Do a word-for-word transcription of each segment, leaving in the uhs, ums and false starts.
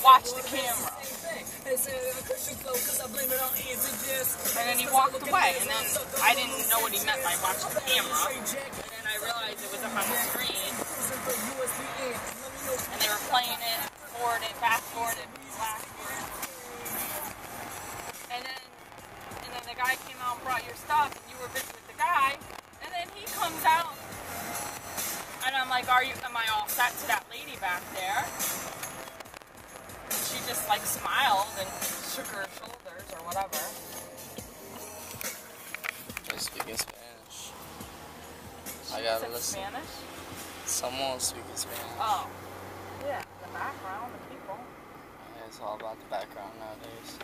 watch the camera. And then he walked away, and then I didn't know what he meant by watch the camera. And then I realized it was up on the screen. And they were playing it, forward it, fast forward it, flash forward. And then, and then the guy came out and brought your stuff, and you were busy with the guy. And then he comes out, and I'm like, "Are you? Am I all set to that lady back there?" And she just like smiled and shook her shoulders or whatever. I speak in Spanish. She I gotta said listen. Spanish? Someone speaking Spanish. Oh, yeah. The background, the people. Yeah, it's all about the background nowadays.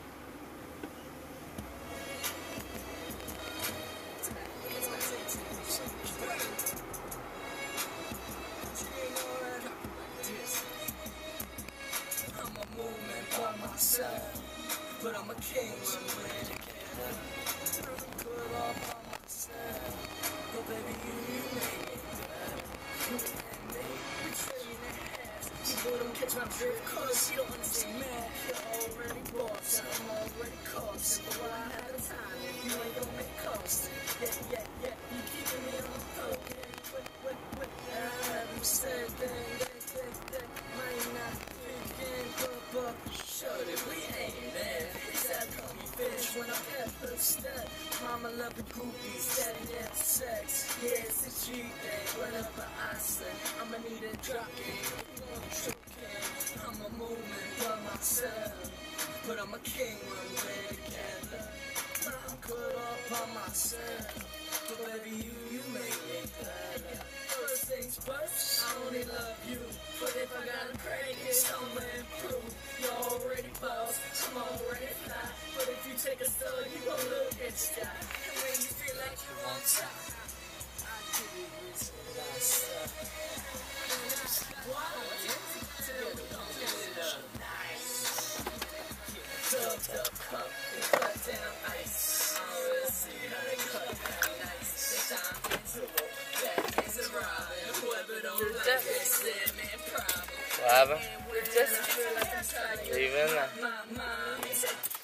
I'm a movement by myself, but I'm a king when I'm ready to get up. Put all by myself, but baby you, you make it better. You and me, we trading in half. People don't catch my drift, cause you don't understand math. You're already boss, and I'm already cost. But while I have the time, you ain't gonna make cost. Yeah, yeah, yeah, you keeping me on the hook. Wait, wait, wait, I haven't said that, that, that, that might not begin, but, but, shut it, we ain't there. It's that call me fish when I pepper step. Mama love the groupies, daddy have sex. Yeah, it's a cheat day, whatever I say. I'ma need a drop it, I'm tripping. I'm a movement by myself, but I'm a king when we're together. I'm cut off by myself, but baby you, you make it better. First things first, I only love you, but if I gotta break it, I'ma improve. You're already boss, I'm already fly, but if you take a stud, you gon' look at sky. And when you feel like you on top, I give you this myself. Wow, nice. Dubbed up cup and cut down ice. I wanna see how they cut down nice. They time into it, that is a robin. Whoever don't like it, it's their man problem. What happened? Just feel like I'm tired. Leave in there. My mind.